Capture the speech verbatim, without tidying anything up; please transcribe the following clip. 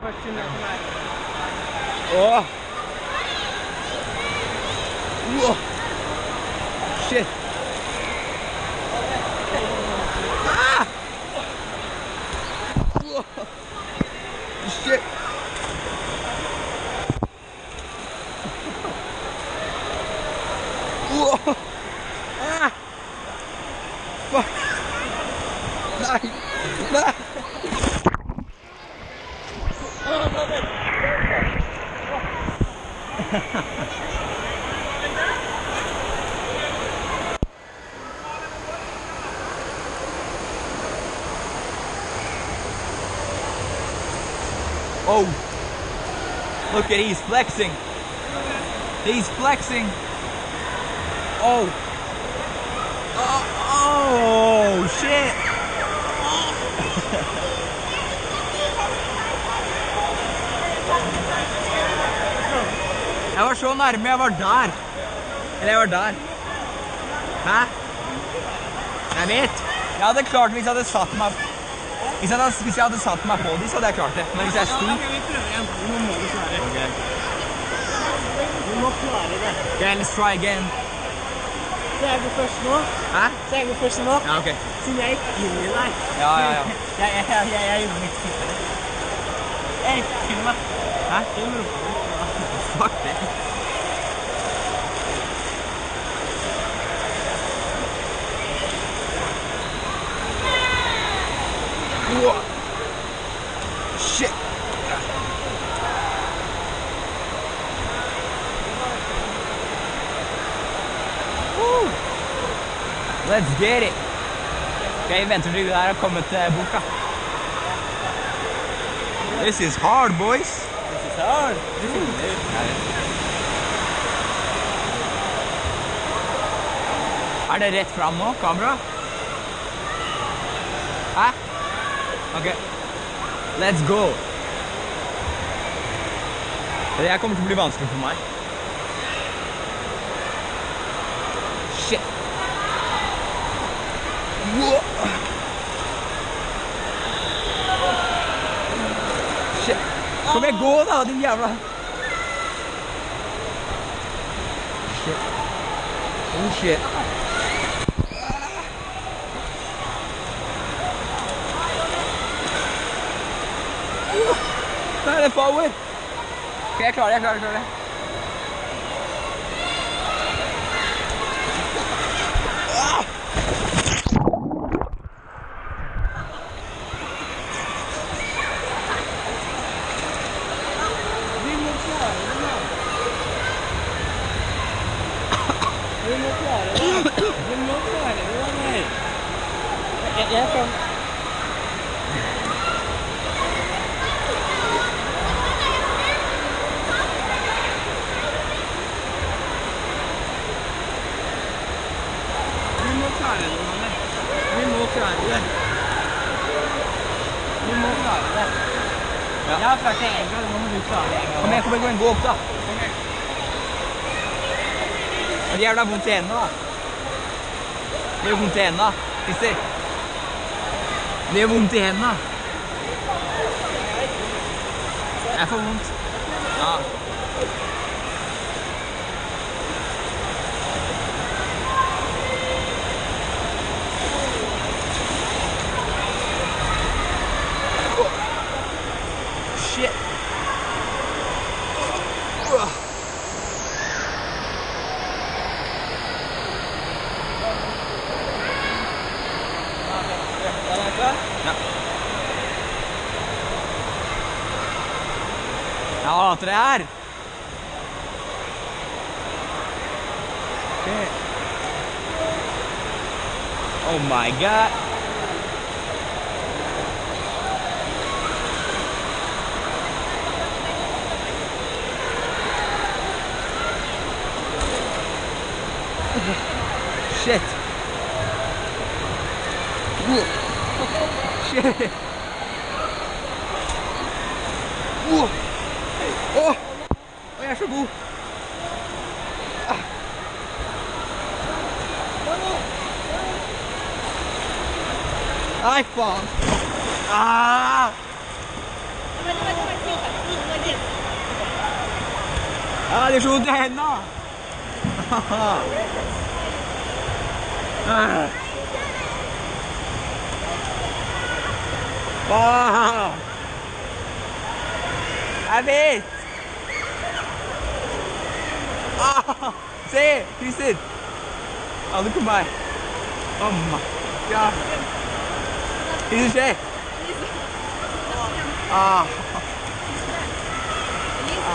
Åh! Wow! Shit! Ah! Wow! Shit! Wow! Ah! Fuck! Nei! Nei! Oh, look at he's flexing. He's flexing. Oh. Oh, oh shit. Jeg var så nærme, jeg var der. Eller jeg var der. Hæ? Jeg vet. Jeg hadde klart hvis jeg hadde satt meg Hvis jeg, hadde, hvis jeg hadde satt meg på dem, så hadde jeg klart det. Men hvis jeg sto... Ja, ok, vi prøver igjen. Nå må du klare. Ok. Du må klare det. Okay, let's try again. Så jeg går først nå. Hæ? Så jeg går først nå. Ja, ok. Siden jeg gikk inn i deg. Ja, ja, ja. Jeg, jeg, jeg, jeg, jeg gjorde mitt siste. Hey, film meg. Hæ? Film meg. Fuck det. Whoa. Shit. Woo. Let's get it. Okay, venter til du der har kommet bort da. This is hard, boys. This is hard. This is hard. Er det rett fram nå, kamera? Hæ? Ok. Let's go. Det her kommer til å bli vanskelig for meg. Shit. Wow. Shit. Kom igjen, gå da, din jævla. Shit. Oh shit. Nei, det er forward. Ok, jeg klarer det, jeg klarer det, jeg klarer det. Vi må klare det nå. Vi må klare det. Vi må klare det nå. Jeg, jeg er sånn. Vi må klare det, Manne. Vi må klare det. Vi må klare det. Ja. Jeg har klart det en gang, nå må du klare det en gang. Kom igjen, kom igjen, kom igjen, gå opp da. Det er jævla vondt i hendene da. Det er vondt i hendene, Christer. Det er vondt i hendene. Det er for vondt. Ja. Shit. Ugh. Ja. Jeg hater det her. Okay. Oh my god. Shit. Whoa. Shit. Whoa. Åh. Åh, jeg er så god. Ah. Nei, faen. Ah. Vent, vent, vent. Ah, de så vondt i hendene. Ah. Ah. Jeg vet. Ah. Se, Christer. Ja, du kom her. Mamma. Ja. Christer, se. Ah.